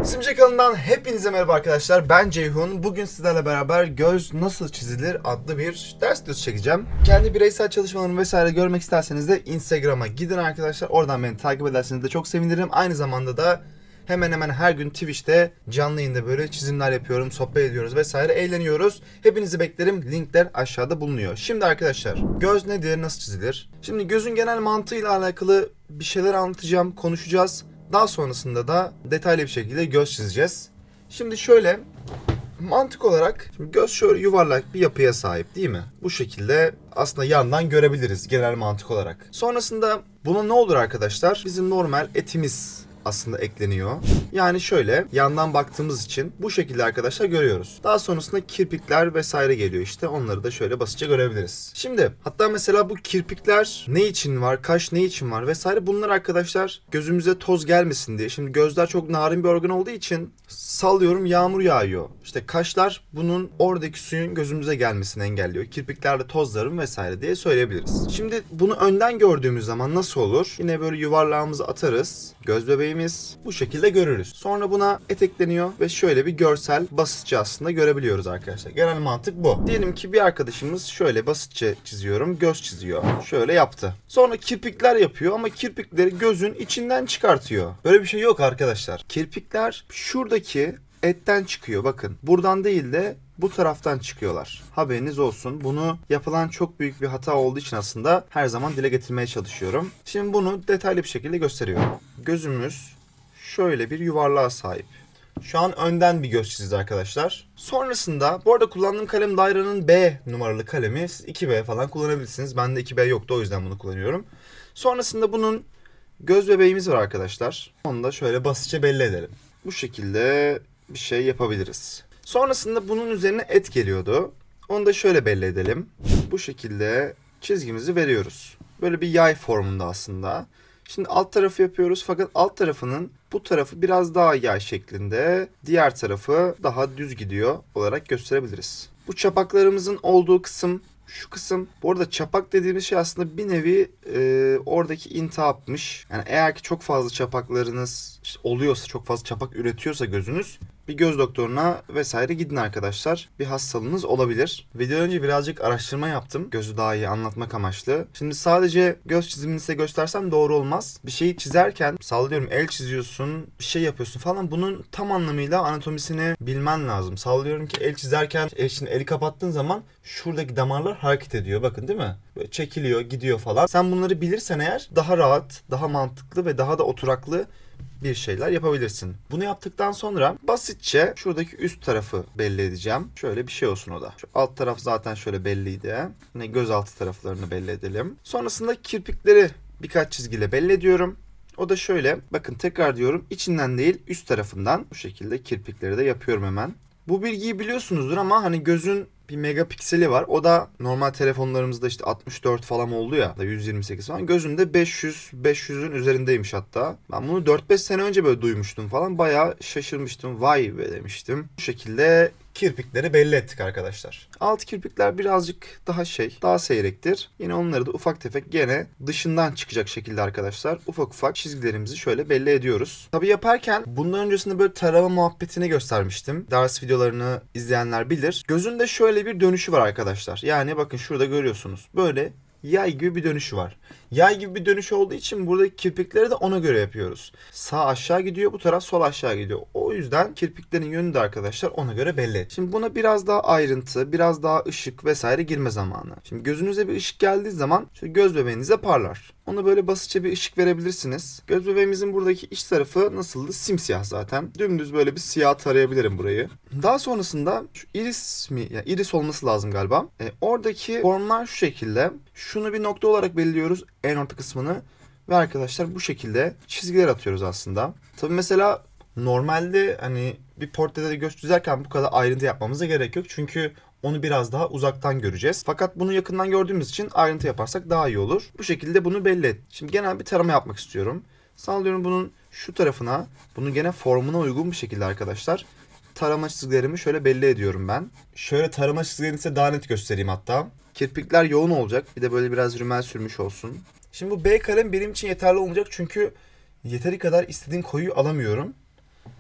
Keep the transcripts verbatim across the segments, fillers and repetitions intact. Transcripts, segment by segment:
Simce kanalından hepinize merhaba arkadaşlar. Ben Ceyhun. Bugün sizlerle beraber göz nasıl çizilir adlı bir ders videosu çekeceğim. Kendi bireysel çalışmalarımı vesaire görmek isterseniz de Instagram'a gidin arkadaşlar. Oradan beni takip ederseniz de çok sevinirim. Aynı zamanda da hemen hemen her gün Twitch'te canlı yayında böyle çizimler yapıyorum, sohbet ediyoruz vesaire, eğleniyoruz. Hepinizi beklerim. Linkler aşağıda bulunuyor. Şimdi arkadaşlar, göz nedir, nasıl çizilir? Şimdi gözün genel mantığıyla alakalı bir şeyler anlatacağım, konuşacağız. Daha sonrasında da detaylı bir şekilde göz çizeceğiz. Şimdi şöyle, mantık olarak şimdi göz şöyle yuvarlak bir yapıya sahip değil mi? Bu şekilde aslında yandan görebiliriz genel mantık olarak. Sonrasında buna ne olur arkadaşlar? Bizim normal etimiz aslında ekleniyor. Yani şöyle yandan baktığımız için bu şekilde arkadaşlar görüyoruz. Daha sonrasında kirpikler vesaire geliyor işte. Onları da şöyle basitçe görebiliriz. Şimdi hatta mesela bu kirpikler ne için var, kaş ne için var vesaire, bunlar arkadaşlar gözümüze toz gelmesin diye. Şimdi gözler çok narin bir organ olduğu için sallıyorum yağmur yağıyor. İşte kaşlar bunun oradaki suyun gözümüze gelmesini engelliyor. Kirpikler de tozların vesaire diye söyleyebiliriz. Şimdi bunu önden gördüğümüz zaman nasıl olur? Yine böyle yuvarlağımızı atarız. Göz bebeğimiz bu şekilde görürüz. Sonra buna et ekleniyor ve şöyle bir görsel basitçe aslında görebiliyoruz arkadaşlar. Genel mantık bu. Diyelim ki bir arkadaşımız şöyle basitçe çiziyorum, göz çiziyor. Şöyle yaptı. Sonra kirpikler yapıyor ama kirpikleri gözün içinden çıkartıyor. Böyle bir şey yok arkadaşlar. Kirpikler şuradaki etten çıkıyor. Bakın buradan değil de bu taraftan çıkıyorlar. Haberiniz olsun. Bunu yapılan çok büyük bir hata olduğu için aslında her zaman dile getirmeye çalışıyorum. Şimdi bunu detaylı bir şekilde gösteriyorum. Gözümüz şöyle bir yuvarlığa sahip. Şu an önden bir göz çizdi arkadaşlar. Sonrasında bu arada kullandığım kalem Daira'nın B numaralı kalemi. Siz iki B falan kullanabilirsiniz. Bende iki B yoktu, o yüzden bunu kullanıyorum. Sonrasında bunun göz bebeğimiz var arkadaşlar. Onu da şöyle basitçe belli edelim. Bu şekilde bir şey yapabiliriz. Sonrasında bunun üzerine et geliyordu. Onu da şöyle belli edelim. Bu şekilde çizgimizi veriyoruz. Böyle bir yay formunda aslında. Şimdi alt tarafı yapıyoruz fakat alt tarafının bu tarafı biraz daha yay şeklinde, diğer tarafı daha düz gidiyor olarak gösterebiliriz. Bu çapaklarımızın olduğu kısım şu kısım. Bu arada çapak dediğimiz şey aslında bir nevi e, oradaki intihapmış. Yani eğer ki çok fazla çapaklarınız işte oluyorsa, çok fazla çapak üretiyorsa gözünüz, bir göz doktoruna vesaire gidin arkadaşlar. Bir hastalığınız olabilir. Video önce birazcık araştırma yaptım. Gözü daha iyi anlatmak amaçlı. Şimdi sadece göz çizimini size göstersem doğru olmaz. Bir şeyi çizerken sallıyorum el çiziyorsun, bir şey yapıyorsun falan. Bunun tam anlamıyla anatomisini bilmen lazım. Sallıyorum ki el çizerken el, şimdi eli kapattığın zaman şuradaki damarlar hareket ediyor. Bakın değil mi? Böyle çekiliyor, gidiyor falan. Sen bunları bilirsen eğer daha rahat, daha mantıklı ve daha da oturaklı bir şeyler yapabilirsin. Bunu yaptıktan sonra basitçe şuradaki üst tarafı belli edeceğim. Şöyle bir şey olsun o da. Şu alt taraf zaten şöyle belliydi. Yine göz altı taraflarını belli edelim. Sonrasında kirpikleri birkaç çizgiyle belli ediyorum. O da şöyle. Bakın tekrar diyorum. İçinden değil üst tarafından. Bu şekilde kirpikleri de yapıyorum hemen. Bu bilgiyi biliyorsunuzdur ama hani gözün bir megapikseli var. O da normal telefonlarımızda işte altmış dört falan oldu ya da yüz yirmi sekiz falan. Gözünde beş yüz beş yüzün üzerindeymiş hatta. Ben bunu dört beş sene önce böyle duymuştum falan. Bayağı şaşırmıştım. Vay be demiştim. Bu şekilde kirpikleri belli ettik arkadaşlar. Alt kirpikler birazcık daha şey, daha seyrektir. Yine onları da ufak tefek gene dışından çıkacak şekilde arkadaşlar ufak ufak çizgilerimizi şöyle belli ediyoruz. Tabi yaparken bundan öncesinde böyle tarama muhabbetini göstermiştim. Ders videolarını izleyenler bilir. Gözünde şöyle bir dönüşü var arkadaşlar. Yani bakın şurada görüyorsunuz. Böyle yay gibi bir dönüşü var. Yay gibi bir dönüşü olduğu için buradaki kirpikleri de ona göre yapıyoruz. Sağ aşağı gidiyor, bu taraf sol aşağı gidiyor. O yüzden kirpiklerin yönü de arkadaşlar ona göre belli. Şimdi buna biraz daha ayrıntı, biraz daha ışık vesaire girme zamanı. Şimdi gözünüze bir ışık geldiği zaman şöyle göz bebeğinize parlar. Ona böyle basitçe bir ışık verebilirsiniz. Göz bebeğimizin buradaki iç tarafı nasıldı? Simsiyah zaten. Dümdüz böyle bir siyah tarayabilirim burayı. Daha sonrasında şu iris mi? Yani iris olması lazım galiba. E, oradaki formlar şu şekilde. Şunu bir nokta olarak belirliyoruz. En orta kısmını. Ve arkadaşlar bu şekilde çizgiler atıyoruz aslında. Tabii mesela normalde hani bir portrede göz çizerken bu kadar ayrıntı yapmamıza gerek yok. Çünkü onu biraz daha uzaktan göreceğiz. Fakat bunu yakından gördüğümüz için ayrıntı yaparsak daha iyi olur. Bu şekilde bunu belli et. Şimdi genel bir tarama yapmak istiyorum. Sallıyorum bunun şu tarafına, bunu gene formuna uygun bir şekilde arkadaşlar tarama çizgilerimi şöyle belli ediyorum ben. Şöyle tarama çizgilerini size daha net göstereyim hatta. Kirpikler yoğun olacak. Bir de böyle biraz rümel sürmüş olsun. Şimdi bu B kalem benim için yeterli olmayacak çünkü yeteri kadar istediğim koyuyu alamıyorum.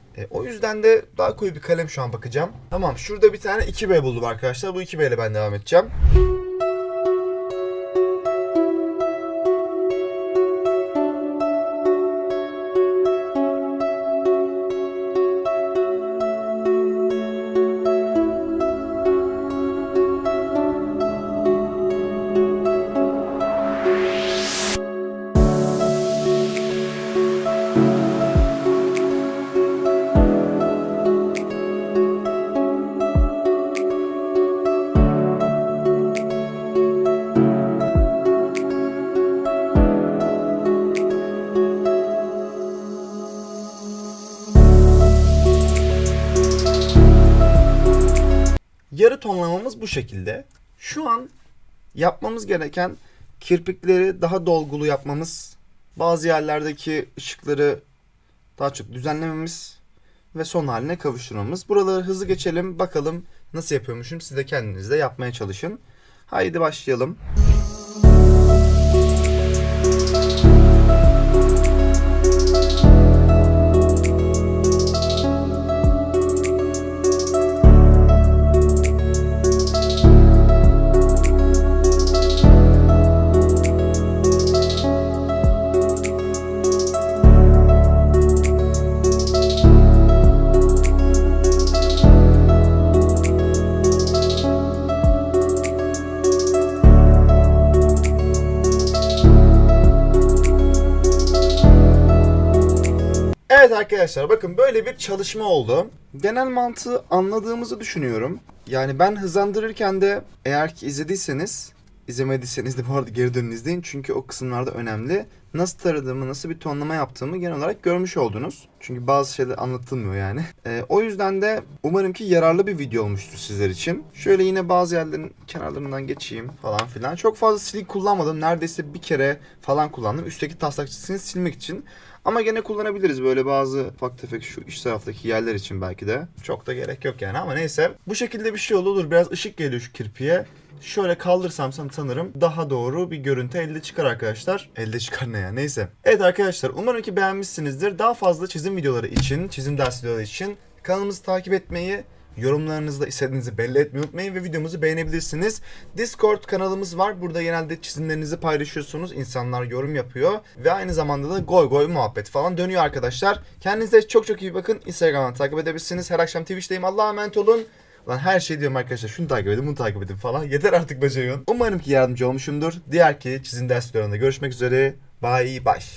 E, o yüzden de daha koyu bir kalem şu an bakacağım. Tamam, şurada bir tane iki B buldum arkadaşlar. Bu iki B ile ben devam edeceğim. Yarı tonlamamız bu şekilde. Şu an yapmamız gereken kirpikleri daha dolgulu yapmamız, bazı yerlerdeki ışıkları daha çok düzenlememiz ve son haline kavuşturmamız. Buraları hızlı geçelim, bakalım nasıl yapıyormuşum. Siz de kendiniz de yapmaya çalışın. Haydi başlayalım. Evet arkadaşlar, bakın böyle bir çalışma oldu. Genel mantığı anladığımızı düşünüyorum. Yani ben hızlandırırken de, eğer ki izlediyseniz, izlemediyseniz de bu arada geri dönün izleyin. Çünkü o kısımlarda önemli. Nasıl taradığımı, nasıl bir tonlama yaptığımı genel olarak görmüş oldunuz. Çünkü bazı şeyler anlatılmıyor yani. Ee, o yüzden de umarım ki yararlı bir video olmuştur sizler için. Şöyle yine bazı yerlerin kenarlarından geçeyim falan filan. Çok fazla silik kullanmadım. Neredeyse bir kere falan kullandım. Üstteki taslak çizgisini silmek için. Ama gene kullanabiliriz böyle bazı ufak tefek şu iç taraftaki yerler için belki de. Çok da gerek yok yani, ama neyse. Bu şekilde bir şey olur. Biraz ışık geliyor şu kirpiye. Şöyle kaldırsam sanırım daha doğru bir görüntü elde çıkar arkadaşlar. Elde çıkar ne ya, neyse. Evet arkadaşlar, umarım ki beğenmişsinizdir. Daha fazla çizim videoları için, çizim ders videoları için kanalımızı takip etmeyi, yorumlarınızda istediğinizi belli etmeyi unutmayın ve videomuzu beğenebilirsiniz. Discord kanalımız var. Burada genelde çizimlerinizi paylaşıyorsunuz. İnsanlar yorum yapıyor. Ve aynı zamanda da goy goy muhabbet falan dönüyor arkadaşlar. Kendinize çok çok iyi bakın. Instagram'dan takip edebilirsiniz. Her akşam Twitch'teyim. Allah'a emanet olun. Lan her şey diyorum arkadaşlar. Şunu takip edin, bunu takip edin falan. Yeter artık be Ceyhun. Umarım ki yardımcı olmuşumdur. Diğer ki çizim ders videolarında görüşmek üzere. Bye bye.